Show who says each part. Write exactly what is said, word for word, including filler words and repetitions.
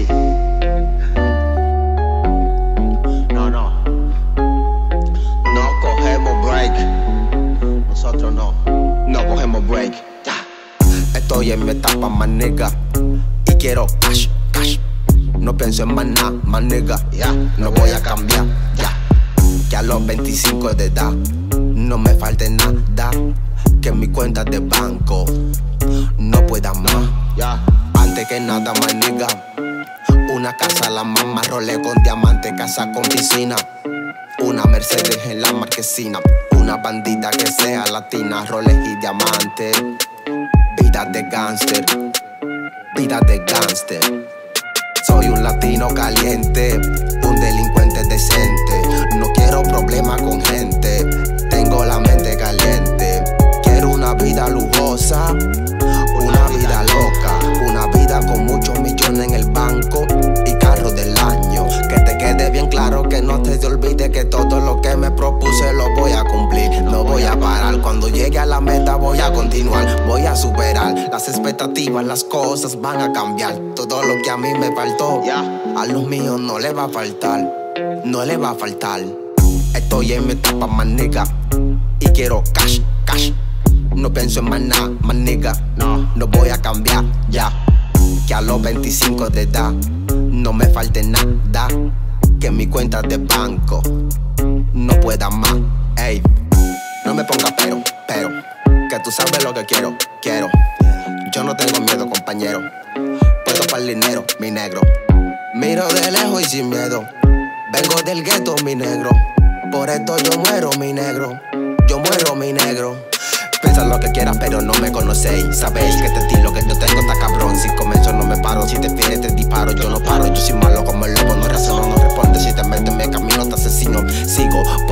Speaker 1: sí. No, no. No cogemos break. Nosotros no. No cogemos break. Ya.
Speaker 2: Estoy en mi etapa, más nigga, y quiero cash, cash. No pienso en más nada, más nigga.
Speaker 1: Ya.
Speaker 2: No voy a cambiar, ya. Que a los veinticinco de edad no me falte nada. Que en mi cuenta de banco no pueda más.
Speaker 1: Ya.
Speaker 2: Antes que nada, más nigga, una casa, la mamá, rolé con diamante, casa con piscina. Una Mercedes en la marquesina. Una bandita que sea latina, roles y diamante. Vida de gangster, vida de gangster. Soy un latino caliente, un delincuente decente. No quiero problemas con gente, tengo la mente caliente. Quiero una vida lujosa, una vida loca, una vida con muchos millones en el banco y carro del año. Que te quede bien claro, que no te te olvides que todo lo que me propuse lo voy a cumplir. No voy a parar, cuando llegue a la meta voy a continuar. Voy a superar las expectativas, las cosas van a cambiar. Todo lo que a mí me faltó, a los míos no le va a faltar. No le va a faltar. Estoy en mi etapa, más nigga, y quiero cash, cash. No pienso en más nada, más nigga.
Speaker 1: No,
Speaker 2: no voy a cambiar, ya. Que a los veinticinco de edad no me falte nada. Que en mi cuenta de banco no pueda más, ey. No me ponga pero, pero que tú sabes lo que quiero, quiero. Yo no tengo miedo, compañero. Puedo para el dinero, mi negro. Miro de lejos y sin miedo. Vengo del gueto, mi negro. Por esto yo muero, mi negro. Yo muero, mi negro. Piensa lo que quieras, pero no me conocéis. Sabéis que este estilo que yo tengo está cabrón. Si comienzo no me paro, si te fieres te disparo. Yo no paro, yo soy malo como el lobo. No razono, no responde. Si te metes en mi camino te asesino. Sigo